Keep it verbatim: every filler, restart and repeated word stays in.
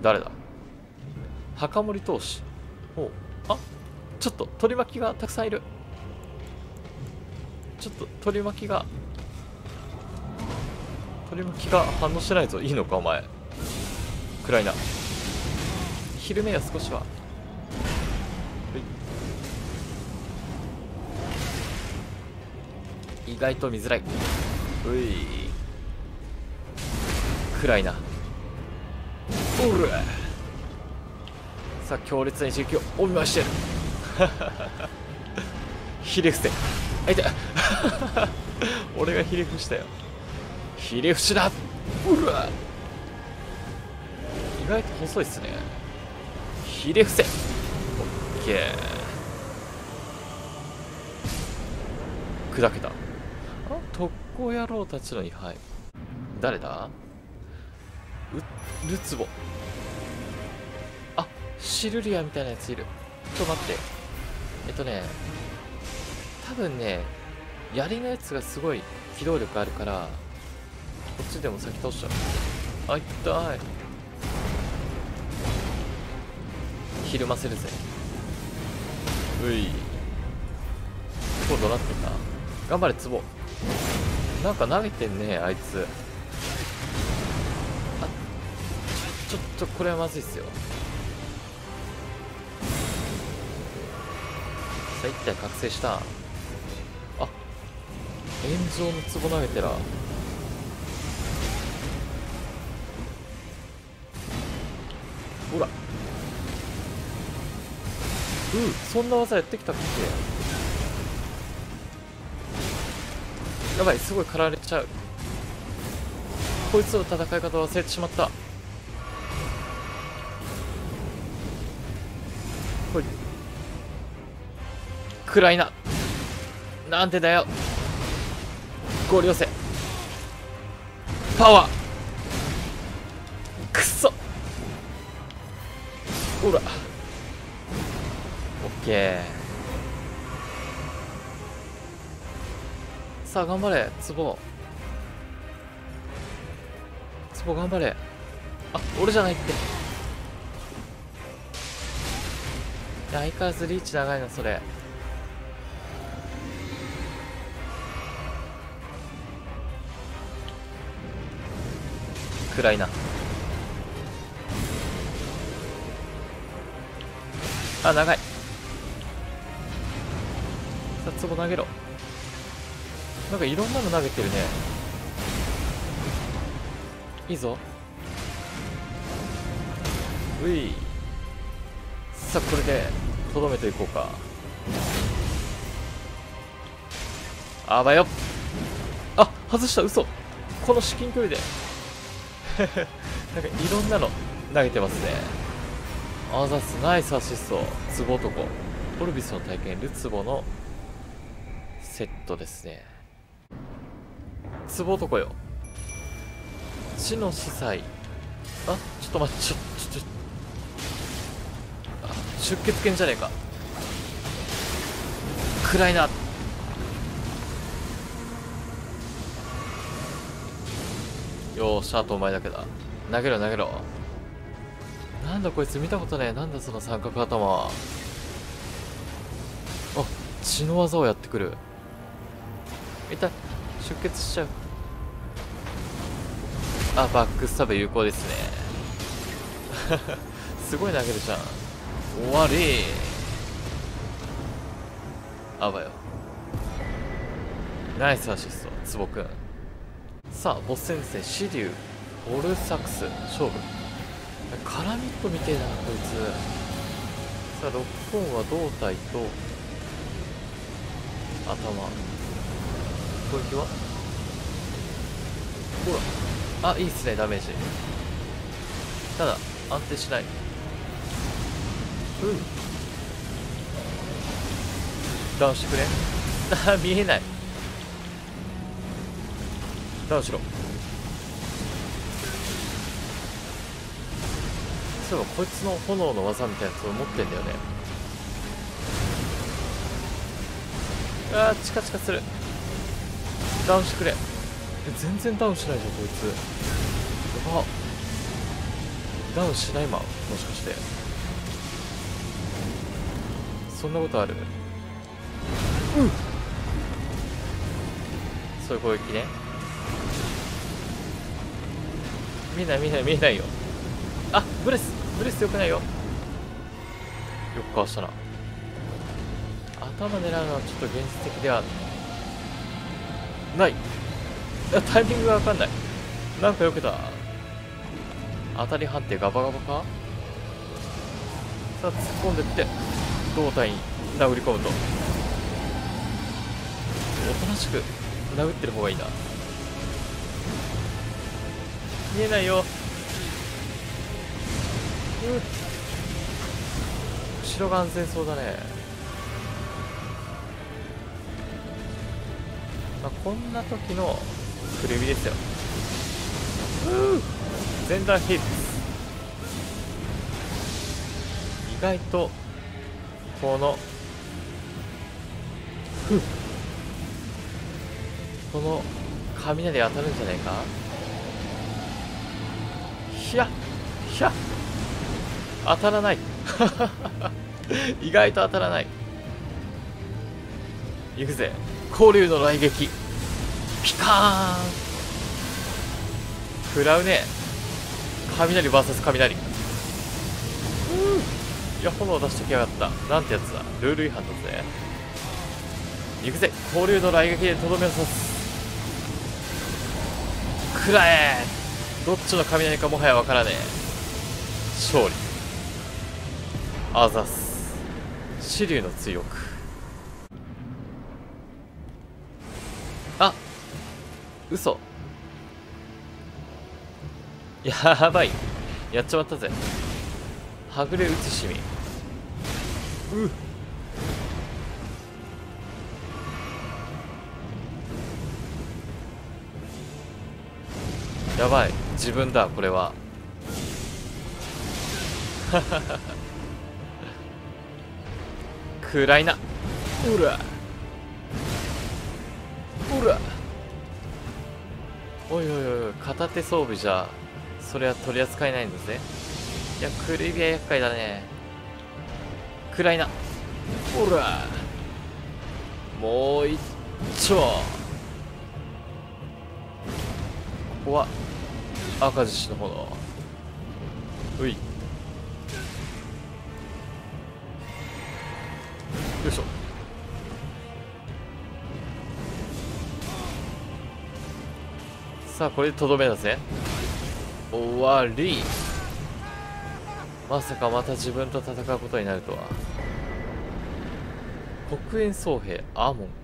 誰だ。墓守投手。おう。あ、ちょっと取り巻きがたくさんいる。ちょっと取り巻きが取り巻きが反応してないぞ。いいのかお前。暗いな。昼目は少しは。意外と見づらい。うい、暗いな。おる。さあ強烈な一撃をお見舞いしてる。ひれ伏せ。あいた。俺がひれ伏したよ。ひれ伏しだ。うわ、意外と細いっすね。ひれ伏せ。オッケー。砕けた。あ、特攻野郎たちの位牌。誰だ。うルツボ。あ、シルリアみたいなやついる。ちょっと待って。えっとね多分ね槍のやつがすごい機動力あるからこっちでも先倒しちゃう。あ、痛い。ひるませるぜ。うい、今度なってた。頑張れツボ。なんか投げてんねあいつ。あ、ちょちょっとこれはまずいっすよ。さあ一体覚醒した。あ、炎上のツボ投げてら。ほら、うん、そんな技やってきたっけ。やばい、すごい狩られちゃう。こいつの戦い方忘れてしまった。ほい、暗いな。なんでだよ。合流せパワー。くっそ。ほら、オッケー。さあ頑張れツボ。ツボ頑張れ。あ、俺じゃないって。いや、相変わらずリーチ長いなそれ。暗いな。あ、長い。さあツボ投げろ。なんかいろんなの投げてるね。いいぞ。うい。さあこれでとどめていこうか。あばよ。あ、外した。嘘。この至近距離で。なんかいろんなの投げてますね。あざす。ナイスアシスト。ツボ男オルビスの体験ルツボのセットですね。ツボ男よ。地の司祭。あ、ちょっと待って。ちょちょちょあ、出血剣じゃねえか。暗いな。よーし、あとお前だけだ。投げろ投げろ。なんだこいつ、見たことねえ。なんだその三角頭。あ、血の技をやってくる。痛い、出血しちゃう。あ、バックスタブ有効ですね。すごい投げるじゃん。終わり。あばよ。ナイスアシストツボくん。さあボス戦ですね。シリュウオルサクス勝負。カラミットみてえだなこいつ。さあロックオンは胴体と頭。攻撃はほら、あ、いいっすねダメージ。ただ安定しない。うん、ダウンしてくれ。あ、見えない。ダウンしろ。そういえばこいつの炎の技みたいなやつを持ってんだよね。あー、チカチカする。ダウンしてくれ。え、全然ダウンしないじゃんこいつ。やば。 ダウンしないマン、もしかして。そんなことある？うん、そういう攻撃ね。見えない見えない見えないよ。あ、ブレスブレスよくないよ。よくかわしたな。頭狙うのはちょっと現実的ではない。あ、タイミングが分かんない。なんか避けた。当たり判定ガバガバか。さあ突っ込んでって胴体に殴り込むと、おとなしく殴ってる方がいいな。見えないよ。うん、後ろが安全そうだね。まあ、こんな時のくるみですよ。うー前段ヒッツ。意外とこのふこの雷当たるんじゃないか。ひゃひゃ当たらない意外と当たらない。いくぜ、交流の雷撃。ピカーン食らうね。雷 ブイエス 雷。うん、いや炎出してきやがった。なんてやつだ、ルール違反だぜ。いくぜ、交流の雷撃でとどめを刺す。食らえ。どっちの雷かもはやわからねえ。勝利。あざす。紫龍の追憶。あ、嘘。やばい、やっちまったぜ。はぐれ写しみ。うっ、やばい、自分だこれは。暗いな。うらうら、おいおいおい、片手装備じゃそれは取り扱えないんだぜ。いや、クルビは厄介だね。暗いな。ほらもう一丁。ここは赤獅子の炎。うい、よいしょ。さあこれでとどめだぜ。終わり。まさかまた自分と戦うことになるとは。黒煙僧兵アーモン。